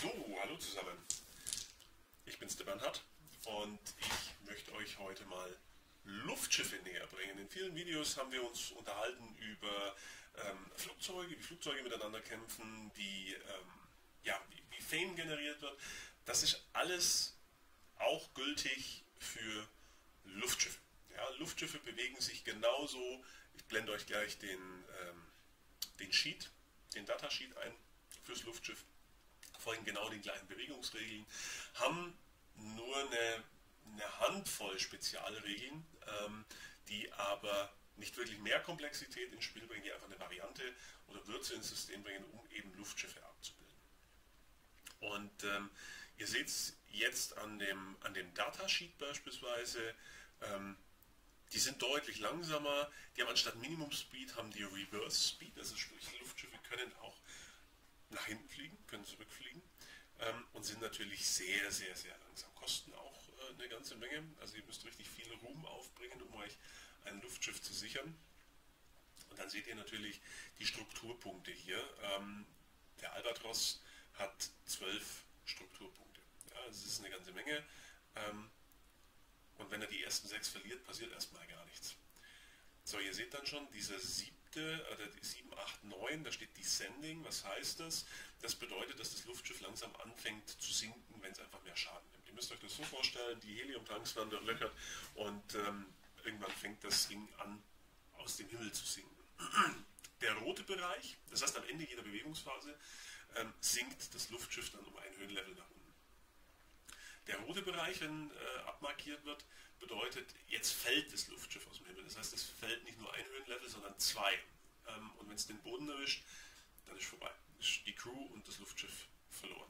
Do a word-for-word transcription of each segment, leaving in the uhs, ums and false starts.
So, hallo zusammen. Ich bin's, der Bernhard, und ich möchte euch heute mal Luftschiffe näher bringen. In vielen Videos haben wir uns unterhalten über ähm, Flugzeuge, wie Flugzeuge miteinander kämpfen, wie, ähm, ja, wie, wie Fame generiert wird. Das ist alles auch gültig für Luftschiffe. Ja, Luftschiffe bewegen sich genauso. Ich blende euch gleich den, ähm, den Sheet, den Datasheet ein fürs Luftschiff. Folgen genau den gleichen Bewegungsregeln, haben nur eine, eine Handvoll Spezialregeln, ähm, die aber nicht wirklich mehr Komplexität ins Spiel bringen, die einfach eine Variante oder Würze ins System bringen, um eben Luftschiffe abzubilden. Und ähm, ihr seht es jetzt an dem, an dem Datasheet beispielsweise, ähm, die sind deutlich langsamer, die haben anstatt Minimum Speed haben die Reverse Speed, also sprich Luftschiffe können auch nach hinten fliegen, können zurückfliegen ähm, und sind natürlich sehr, sehr, sehr langsam. Kosten auch äh, eine ganze Menge. Also ihr müsst richtig viel Ruhm aufbringen, um euch ein Luftschiff zu sichern. Und dann seht ihr natürlich die Strukturpunkte hier. Ähm, der Albatros hat zwölf Strukturpunkte. Ja, das ist eine ganze Menge. Ähm, und wenn er die ersten sechs verliert, passiert erstmal gar nichts. So, ihr seht dann schon, dieser siebte, oder die sieben, acht, neun, da steht Descending. Was heißt das? Das bedeutet, dass das Luftschiff langsam anfängt zu sinken, wenn es einfach mehr Schaden nimmt. Ihr müsst euch das so vorstellen, die Heliumtanks werden durchlöchert und ähm, irgendwann fängt das Ding an, aus dem Himmel zu sinken. Der rote Bereich, das heißt am Ende jeder Bewegungsphase, ähm, sinkt das Luftschiff dann um ein Höhenlevel nach unten. Der rote Bereich, wenn äh, abmarkiert wird, bedeutet, jetzt fällt das Luftschiff aus dem Himmel. Das heißt, es fällt nicht nur ein Höhenlevel, sondern zwei. Ähm, und wenn es den Boden erwischt, dann ist vorbei. Ist die Crew und das Luftschiff verloren.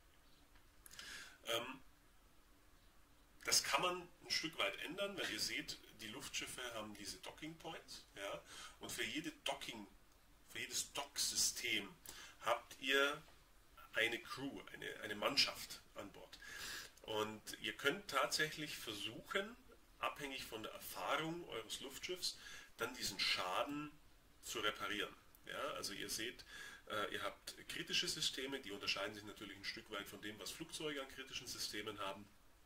Ähm, das kann man ein Stück weit ändern, weil ihr seht, die Luftschiffe haben diese Docking Points. Ja, und für, jede Docking, für jedes Docksystem habt ihr eine Crew, eine, eine Mannschaft an Bord. Und ihr könnt tatsächlich versuchen, abhängig von der Erfahrung eures Luftschiffs, dann diesen Schaden zu reparieren. Ja, also ihr seht, äh, ihr habt kritische Systeme, die unterscheiden sich natürlich ein Stück weit von dem, was Flugzeuge an kritischen Systemen haben.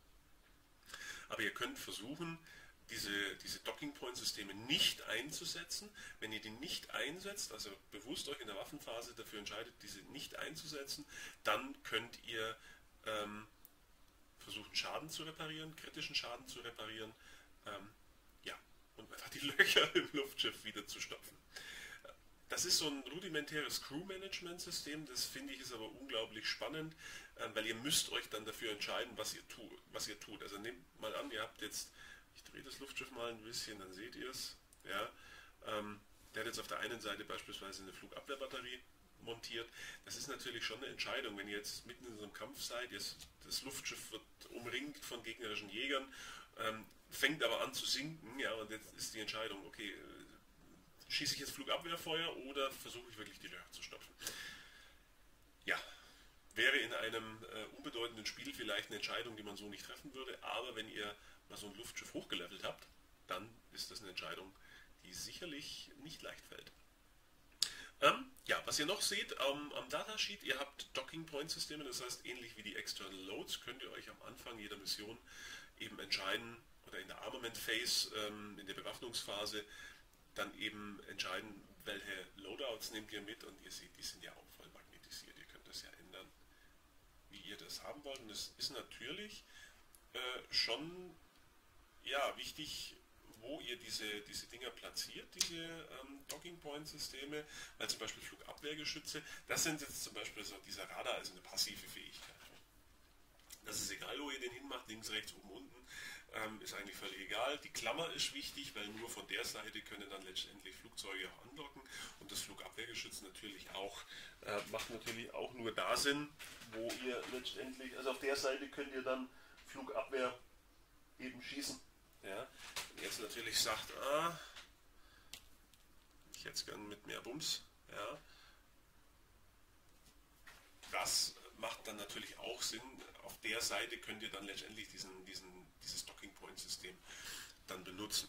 Aber ihr könnt versuchen, diese, diese Docking-Point-Systeme nicht einzusetzen. Wenn ihr die nicht einsetzt, also bewusst euch in der Waffenphase dafür entscheidet, diese nicht einzusetzen, dann könnt ihr ähm, versuchen, Schaden zu reparieren, kritischen Schaden zu reparieren, ähm, ja, und einfach die Löcher im Luftschiff wieder zu stopfen. Das ist so ein rudimentäres Crew-Management-System, das finde ich ist aber unglaublich spannend, äh, weil ihr müsst euch dann dafür entscheiden, was ihr, tu, was ihr tut. Also nehmt mal an, ihr habt jetzt, ich drehe das Luftschiff mal ein bisschen, dann seht ihr es, ja, ähm, der hat jetzt auf der einen Seite beispielsweise eine Flugabwehrbatterie montiert. Das ist natürlich schon eine Entscheidung, wenn ihr jetzt mitten in so einem Kampf seid, jetzt, das Luftschiff wird umringt von gegnerischen Jägern, ähm, fängt aber an zu sinken, ja, und jetzt ist die Entscheidung, okay, äh, schieße ich jetzt Flugabwehrfeuer oder versuche ich wirklich die Löcher zu stopfen? Ja, wäre in einem äh, unbedeutenden Spiel vielleicht eine Entscheidung, die man so nicht treffen würde, aber wenn ihr mal so ein Luftschiff hochgelevelt habt, dann ist das eine Entscheidung, die sicherlich nicht leicht fällt. Ähm, ja, was ihr noch seht ähm, am Datasheet, ihr habt Docking-Point-Systeme, das heißt, ähnlich wie die External Loads könnt ihr euch am Anfang jeder Mission eben entscheiden, oder in der Armament Phase, ähm, in der Bewaffnungsphase, dann eben entscheiden, welche Loadouts nehmt ihr mit, und ihr seht, die sind ja auch voll magnetisiert, ihr könnt das ja ändern, wie ihr das haben wollt, und es ist natürlich äh, schon ja, wichtig, wo ihr diese, diese Dinger platziert, diese ähm, Docking-Point-Systeme, weil zum Beispiel Flugabwehrgeschütze, das sind jetzt zum Beispiel so, dieser Radar, also eine passive Fähigkeit. Das ist egal, wo ihr den hinmacht, links, rechts, oben, unten, ähm, ist eigentlich völlig egal. Die Klammer ist wichtig, weil nur von der Seite können dann letztendlich Flugzeuge auch andocken, und das Flugabwehrgeschütz natürlich auch, äh, macht natürlich auch nur da Sinn, wo ihr letztendlich, also auf der Seite könnt ihr dann Flugabwehr eben schießen. Ja, jetzt natürlich sagt, ah, ich hätte es gern mit mehr Bums, ja, das macht dann natürlich auch Sinn. Auf der Seite könnt ihr dann letztendlich diesen, diesen, dieses Docking-Point-System dann benutzen.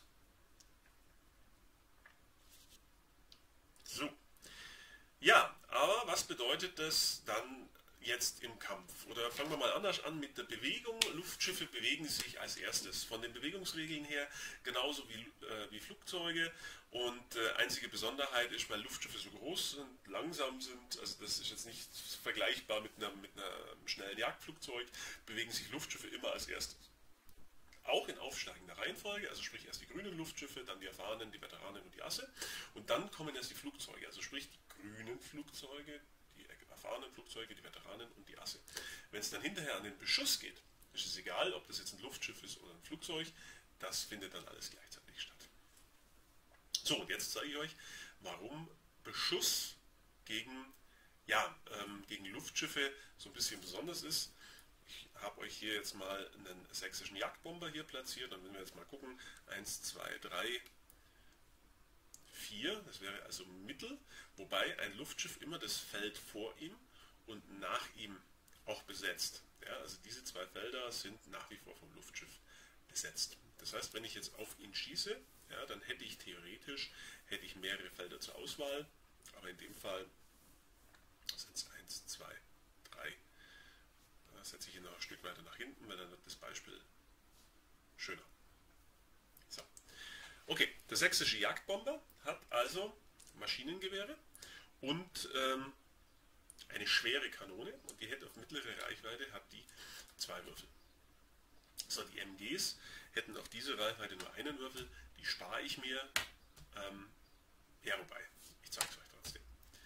So, ja, aber was bedeutet das dann jetzt im Kampf? Oder fangen wir mal anders an mit der Bewegung. Luftschiffe bewegen sich als erstes. Von den Bewegungsregeln her genauso wie, äh, wie Flugzeuge. Und äh, einzige Besonderheit ist, weil Luftschiffe so groß sind, langsam sind, also das ist jetzt nicht vergleichbar mit, einer, mit einem schnellen Jagdflugzeug, bewegen sich Luftschiffe immer als erstes. Auch in aufsteigender Reihenfolge, also sprich erst die grünen Luftschiffe, dann die Erfahrenen, die Veteranen und die Asse. Und dann kommen erst die Flugzeuge, also sprich die grünen Flugzeuge, die erfahrenen Flugzeuge, die Veteranen und die Asse. Wenn es dann hinterher an den Beschuss geht, ist es egal, ob das jetzt ein Luftschiff ist oder ein Flugzeug, das findet dann alles gleichzeitig statt. So, und jetzt zeige ich euch, warum Beschuss gegen, ja, ähm, gegen Luftschiffe so ein bisschen besonders ist. Ich habe euch hier jetzt mal einen sächsischen Jagdbomber hier platziert. Dann werden wir jetzt mal gucken. eins, zwei, drei, vier. Das wäre also Mittel. Wobei ein Luftschiff immer das Feld vor ihm und nach ihm auch besetzt. Ja, also diese zwei Felder sind nach wie vor vom Luftschiff besetzt. Das heißt, wenn ich jetzt auf ihn schieße, ja, dann hätte ich theoretisch hätte ich mehrere Felder zur Auswahl. Aber in dem Fall sind es eins, zwei, drei. Da setze ich ihn noch ein Stück weiter nach hinten, weil dann wird das Beispiel schöner. So. Okay, der sächsische Jagdbomber hat also Maschinengewehre und ähm, eine schwere Kanone und die hätte auf mittlere Reichweite hat die zwei Würfel. So, die M Gs hätten auf diese Reichweite nur einen Würfel, die spare ich mir. Ähm, ja, wobei, ich zeige es euch trotzdem.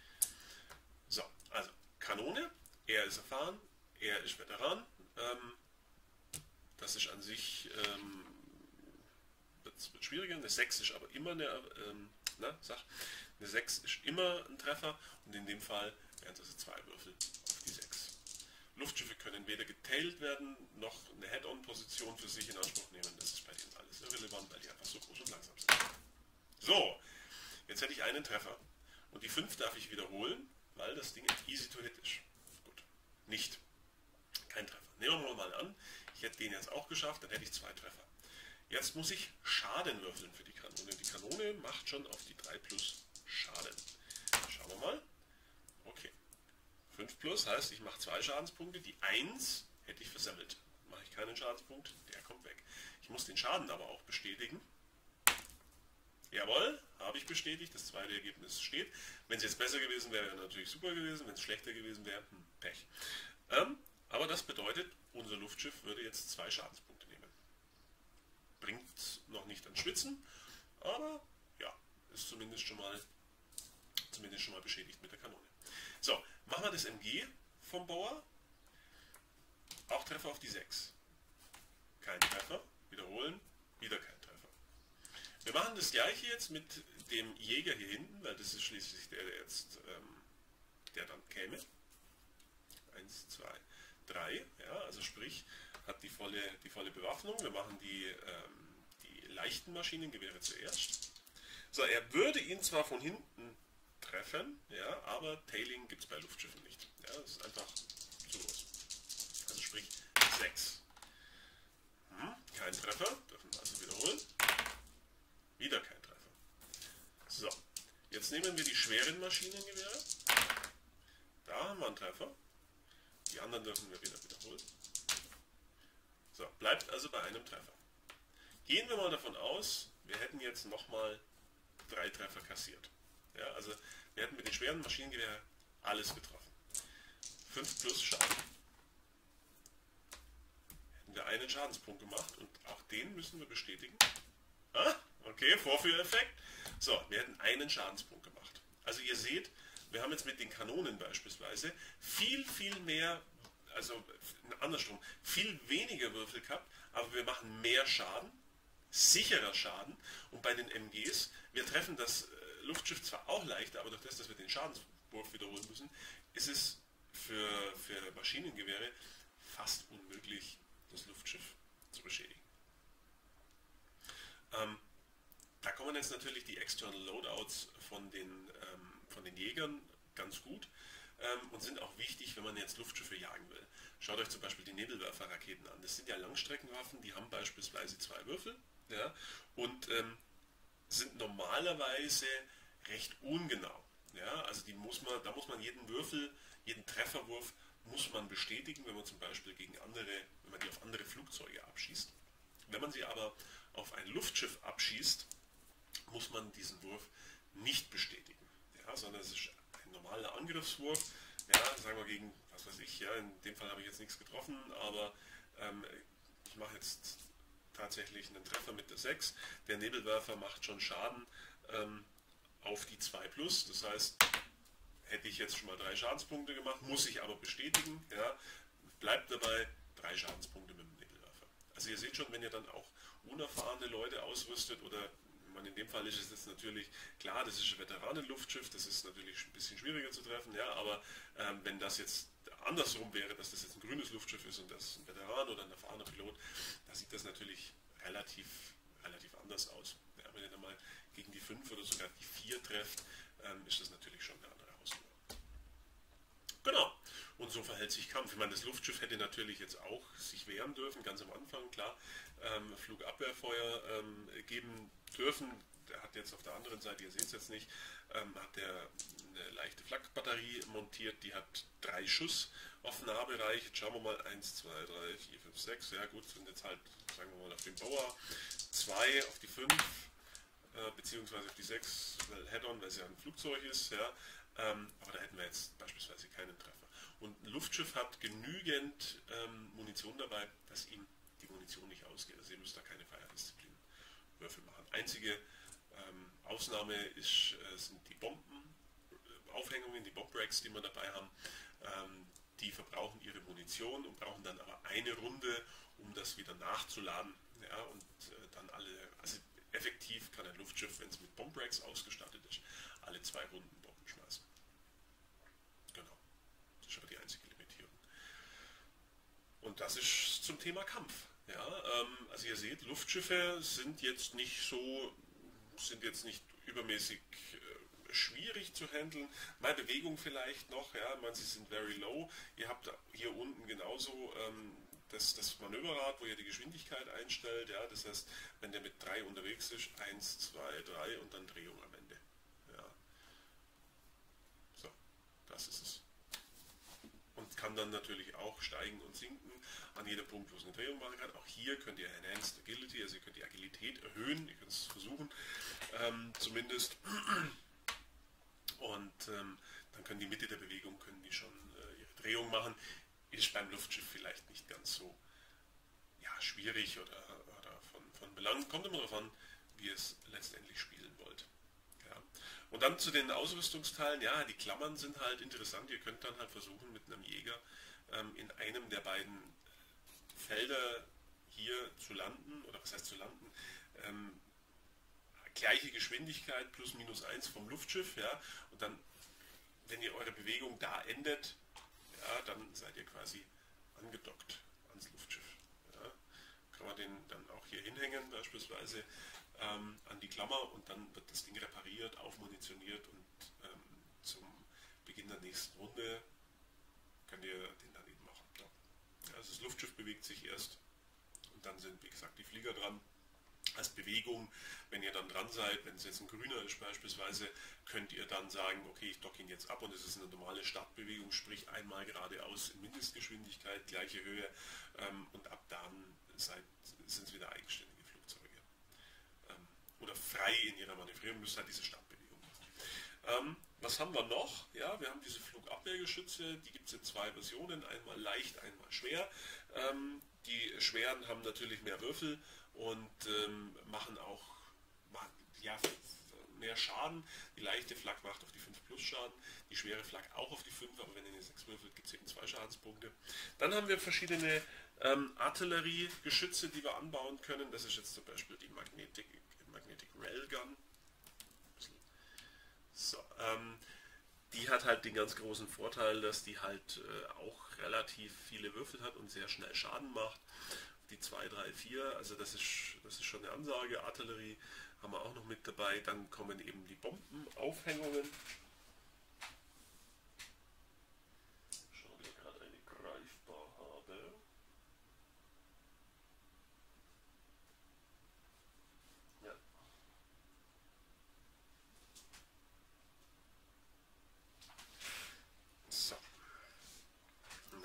So, also Kanone, er ist erfahren, er ist Veteran. Ähm, das ist an sich ähm, wird, wird schwieriger. Eine sechs ist aber immer eine, ähm, na, sag, eine sechs ist immer ein Treffer und in dem Fall wären es also zwei Würfel auf die sechs. Luftschiffe können weder getailt werden, noch eine Head-on-Position für sich in Anspruch nehmen. Das ist bei denen alles irrelevant, weil die einfach so groß und langsam sind. So, jetzt hätte ich einen Treffer. Und die fünf darf ich wiederholen, weil das Ding easy to hit ist. Gut, nicht. Kein Treffer. Nehmen wir mal an, ich hätte den jetzt auch geschafft, dann hätte ich zwei Treffer. Jetzt muss ich Schaden würfeln für die Kanone. Die Kanone macht schon auf die drei plus Schaden. Schauen wir mal. Okay. fünf plus heißt, ich mache zwei Schadenspunkte. Die eins hätte ich versammelt. Mache ich keinen Schadenspunkt, der kommt weg. Ich muss den Schaden aber auch bestätigen. Jawohl, habe ich bestätigt. Das zweite Ergebnis steht. Wenn es jetzt besser gewesen wäre, wäre natürlich super gewesen. Wenn es schlechter gewesen wäre, hm, Pech. Ähm, aber das bedeutet, unser Luftschiff würde jetzt zwei Schadenspunkte nehmen. Bringt noch nicht ans Schwitzen, aber ja, ist zumindest schon mal, zumindest schon mal beschädigt mit der Kanone. So, machen wir das M G vom Bauer. Auch Treffer auf die sechs. Kein Treffer. Wiederholen. Wieder kein Treffer. Wir machen das gleiche jetzt mit dem Jäger hier hinten, weil das ist schließlich der, der jetzt, ähm, der dann käme. Eins, zwei, drei. Ja, also sprich, hat die volle, die volle Bewaffnung. Wir machen die, ähm, die leichten Maschinengewehre zuerst. So, er würde ihn zwar von hinten treffen, ja, aber Tailing gibt es bei Luftschiffen nicht. Ja, das ist einfach zu groß. Also sprich sechs. Hm, kein Treffer, dürfen wir also wiederholen. Wieder kein Treffer. So, jetzt nehmen wir die schweren Maschinengewehre. Da haben wir einen Treffer. Die anderen dürfen wir wieder wiederholen. So, bleibt also bei einem Treffer. Gehen wir mal davon aus, wir hätten jetzt nochmal drei Treffer kassiert. Ja, also wir hätten mit den schweren Maschinengewehren alles getroffen. fünf plus Schaden. Hätten wir einen Schadenspunkt gemacht und auch den müssen wir bestätigen. Ah, okay, Vorführeffekt. So, wir hätten einen Schadenspunkt gemacht. Also ihr seht, wir haben jetzt mit den Kanonen beispielsweise viel, viel mehr, also andersrum, viel weniger Würfel gehabt, aber wir machen mehr Schaden, sicherer Schaden. Und bei den M Gs, wir treffen das Luftschiff zwar auch leichter, aber durch das, dass wir den Schadenswurf wiederholen müssen, ist es für, für Maschinengewehre fast unmöglich, das Luftschiff zu beschädigen. Ähm, da kommen jetzt natürlich die External Loadouts von den, ähm, von den Jägern ganz gut ähm, und sind auch wichtig, wenn man jetzt Luftschiffe jagen will. Schaut euch zum Beispiel die Nebelwerferraketen an. Das sind ja Langstreckenwaffen, die haben beispielsweise zwei Würfel, ja, und ähm, sind normalerweise recht ungenau. Ja, also die muss man, da muss man jeden Würfel, jeden Trefferwurf muss man bestätigen, wenn man zum Beispiel gegen andere, wenn man die auf andere Flugzeuge abschießt. Wenn man sie aber auf ein Luftschiff abschießt, muss man diesen Wurf nicht bestätigen, ja, sondern es ist ein normaler Angriffswurf, ja, sagen wir gegen, was weiß ich, ja, in dem Fall habe ich jetzt nichts getroffen, aber ähm, ich mache jetzt tatsächlich einen Treffer mit der sechs, der Nebelwerfer macht schon Schaden ähm, auf die zwei plus, das heißt, hätte ich jetzt schon mal drei Schadenspunkte gemacht, muss ich aber bestätigen, ja, bleibt dabei drei Schadenspunkte mit dem Nebelwerfer. Also ihr seht schon, wenn ihr dann auch unerfahrene Leute ausrüstet oder man in dem Fall ist es jetzt natürlich klar, das ist ein Veteranenluftschiff, das ist natürlich ein bisschen schwieriger zu treffen, ja, aber ähm, wenn das jetzt andersrum wäre, dass das jetzt ein grünes Luftschiff ist und das ist ein Veteran oder ein erfahrener Pilot, da sieht das natürlich relativ, relativ anders aus. Ja, wenn ihr dann mal gegen die fünf oder sogar die vier trefft, ähm, ist das natürlich schon eine andere Hausnummer. Genau. Und so verhält sich Kampf. Ich meine, das Luftschiff hätte natürlich jetzt auch sich wehren dürfen, ganz am Anfang, klar, ähm, Flugabwehrfeuer ähm, geben dürfen. Der hat jetzt auf der anderen Seite, ihr seht es jetzt nicht, ähm, hat der eine leichte Flakbatterie montiert, die hat drei Schuss auf Nahbereich. Jetzt schauen wir mal, eins, zwei, drei, vier, fünf, sechs, ja gut, sind jetzt halt, sagen wir mal, auf den Bauer, zwei auf die fünf, äh, beziehungsweise auf die sechs, weil Head-on, weil es ja ein Flugzeug ist, ja, ähm, aber da hätten wir jetzt beispielsweise keinen Treffer. Und ein Luftschiff hat genügend ähm, Munition dabei, dass ihm die Munition nicht ausgeht. Also ihr müsst da keine Feierdisziplin Würfel machen. Einzige ähm, Ausnahme ist, äh, sind die Bombenaufhängungen, die Bombracks, die wir dabei haben. Ähm, die verbrauchen ihre Munition und brauchen dann aber eine Runde, um das wieder nachzuladen. Ja, und äh, dann alle, also effektiv kann ein Luftschiff, wenn es mit Bombracks ausgestattet ist, alle zwei Runden Bomben schmeißen. Genau. Das ist aber die einzige Limitierung. Und das ist zum Thema Kampf. Ja, ähm, also ihr seht, Luftschiffe sind jetzt nicht so, sind jetzt nicht übermäßig äh, schwierig zu handeln. Meine Bewegung vielleicht noch, ja, ich meine, sie sind very low. Ihr habt hier unten genauso ähm, das, das Manöverrad, wo ihr die Geschwindigkeit einstellt. Ja, das heißt, wenn der mit drei unterwegs ist, eins, zwei, drei und dann Drehung am Ende. Ja. So, das ist es. Und kann dann natürlich auch steigen und sinken an jedem Punkt, wo es eine Drehung machen kann. Auch hier könnt ihr Enhanced Agility, also ihr könnt die Agilität erhöhen, ihr könnt es versuchen, ähm, zumindest. Und ähm, dann können die Mitte der Bewegung, können die schon äh, ihre Drehung machen. Ist beim Luftschiff vielleicht nicht ganz so ja, schwierig oder, oder von, von Belang. Kommt immer darauf an, wie ihr es letztendlich spielen wollt. Ja. Und dann zu den Ausrüstungsteilen, ja, die Klammern sind halt interessant. Ihr könnt dann halt versuchen, mit einem Jäger ähm, in einem der beiden Felder hier zu landen, oder was heißt zu landen, ähm, gleiche Geschwindigkeit plus minus eins vom Luftschiff, ja, und dann, wenn ihr eure Bewegung da endet, ja, dann seid ihr quasi angedockt ans Luftschiff. Ja. Kann man den dann auch hier hinhängen, beispielsweise ähm, an die Klammer, und dann wird das Ding repariert, aufmunitioniert und ähm, zum Beginn der nächsten Runde könnt ihr den dann eben auch abdocken. Ja, also das Luftschiff bewegt sich erst und dann sind, wie gesagt, die Flieger dran. Als Bewegung, wenn ihr dann dran seid, wenn es jetzt ein grüner ist beispielsweise, könnt ihr dann sagen, okay, ich docke ihn jetzt ab und es ist eine normale Startbewegung, sprich einmal geradeaus in Mindestgeschwindigkeit, gleiche Höhe ähm, und ab dann sind es wieder eigenständige Flugzeuge. Ähm, oder frei in ihrer Manövrierung, müsst halt diese Startbewegung machen. Ähm, was haben wir noch? Ja, wir haben diese Flugabwehrgeschütze, die gibt es in zwei Versionen, einmal leicht, einmal schwer. Ähm, die schweren haben natürlich mehr Würfel und ähm, machen auch machen, ja, mehr Schaden. Die leichte Flak macht auf die fünf plus Schaden, die schwere Flak auch auf die fünf, aber wenn ihr eine sechs würfelt, gibt es eben zwei Schadenspunkte. Dann haben wir verschiedene ähm, Artilleriegeschütze, die wir anbauen können. Das ist jetzt zum Beispiel die Magnetic, Magnetic Railgun. So, ähm, die hat halt den ganz großen Vorteil, dass die halt äh, auch relativ viele Würfel hat und sehr schnell Schaden macht. Die zwei, drei, vier, also das ist, das ist schon eine Ansage. Artillerie haben wir auch noch mit dabei. Dann kommen eben die Bombenaufhängungen. Schauen, ob ich gerade eine greifbar habe. Ja. So.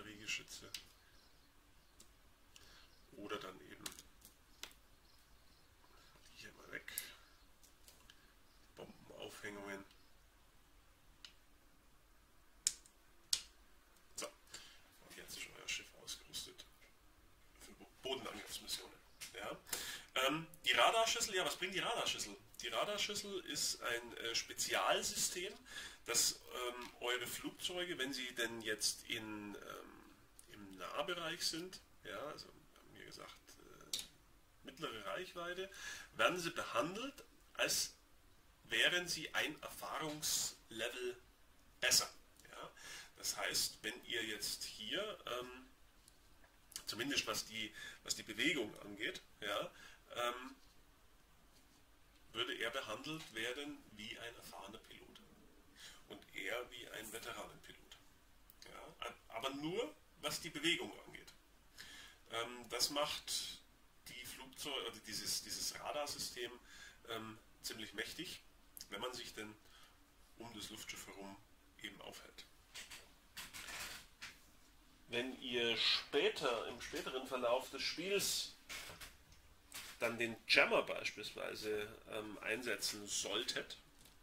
Artilleriegeschütze. Oder dann eben die hier mal weg. Bombenaufhängungen. So, und jetzt ist euer Schiff ausgerüstet für Bodenangriffsmissionen. Ja. Ähm, die Radarschüssel, ja, was bringt die Radarschüssel? Die Radarschüssel ist ein äh, Spezialsystem, das ähm, eure Flugzeuge, wenn sie denn jetzt in, ähm, im Nahbereich sind, ja, also haben wir gesagt, äh, mittlere Reichweite, werden sie behandelt, als wären sie ein Erfahrungslevel besser. Ja. Das heißt, wenn ihr jetzt hier, ähm, zumindest was die, was die Bewegung angeht, ja, ähm, würde er behandelt werden wie ein erfahrener Pilot und er wie ein Veteranenpilot. Ja, aber nur, was die Bewegung angeht. Ähm, das macht die Flugzeuge, also dieses, dieses Radarsystem ähm, ziemlich mächtig, wenn man sich denn um das Luftschiff herum eben aufhält. Wenn ihr später, im späteren Verlauf des Spiels dann den Jammer beispielsweise ähm, einsetzen solltet,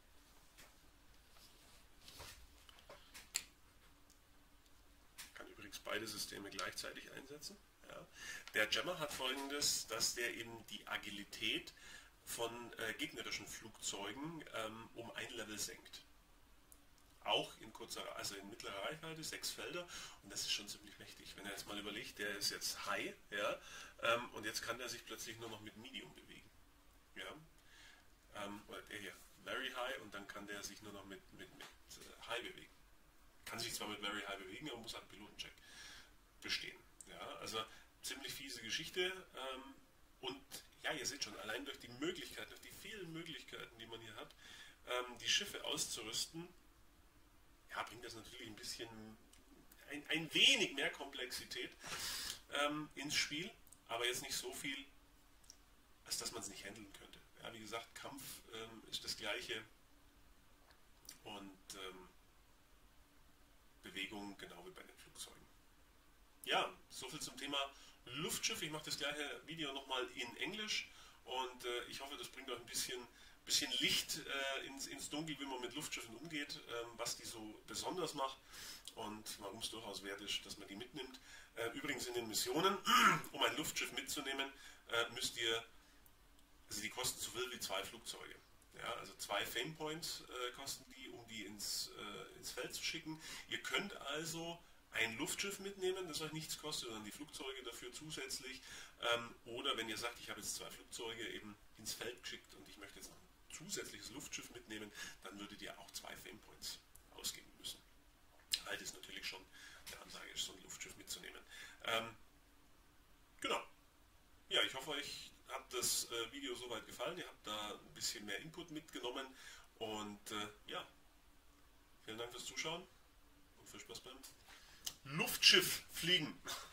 kann übrigens beide Systeme gleichzeitig einsetzen. Ja. Der Jammer hat folgendes, dass der eben die Agilität von äh, gegnerischen Flugzeugen ähm, um ein Level senkt. Auch in kurzer, also in mittlerer Reichweite, sechs Felder, und das ist schon ziemlich mächtig. Wenn er jetzt mal überlegt, der ist jetzt High, ja, ähm, und jetzt kann er sich plötzlich nur noch mit Medium bewegen. Ja, ähm, oder der hier, Very High, und dann kann der sich nur noch mit, mit, mit äh, High bewegen. Kann sich zwar mit Very High bewegen, aber muss einen Pilotencheck bestehen. Ja, also ziemlich fiese Geschichte, ähm, und ja, ihr seht schon, allein durch die Möglichkeiten, durch die vielen Möglichkeiten, die man hier hat, ähm, die Schiffe auszurüsten, ja, bringt das natürlich ein bisschen, ein, ein wenig mehr Komplexität ähm, ins Spiel, aber jetzt nicht so viel, als dass man es nicht handeln könnte. Ja, wie gesagt, Kampf ähm, ist das Gleiche und ähm, Bewegung genau wie bei den Flugzeugen. Ja, soviel zum Thema Luftschiff. Ich mache das gleiche Video nochmal in Englisch und äh, ich hoffe, das bringt euch ein bisschen bisschen Licht äh, ins, ins Dunkel, wie man mit Luftschiffen umgeht, ähm, was die so besonders macht und warum es durchaus wert ist, dass man die mitnimmt. Äh, übrigens in den Missionen, um ein Luftschiff mitzunehmen, äh, müsst ihr, also die kosten so viel wie zwei Flugzeuge. Ja, also zwei Fame Points äh, kosten die, um die ins, äh, ins Feld zu schicken. Ihr könnt also ein Luftschiff mitnehmen, das euch nichts kostet, sondern die Flugzeuge dafür zusätzlich. Ähm, oder wenn ihr sagt, ich habe jetzt zwei Flugzeuge eben ins Feld geschickt und ich möchte jetzt noch ein zusätzliches Luftschiff mitnehmen, dann würdet ihr auch zwei Fame Points ausgeben müssen. Weil das natürlich schon eine Ansage ist, so ein Luftschiff mitzunehmen. Ähm, genau. Ja, ich hoffe, euch hat das äh, Video soweit gefallen. Ihr habt da ein bisschen mehr Input mitgenommen. Und äh, ja, vielen Dank fürs Zuschauen und viel Spaß beim Luftschiff fliegen.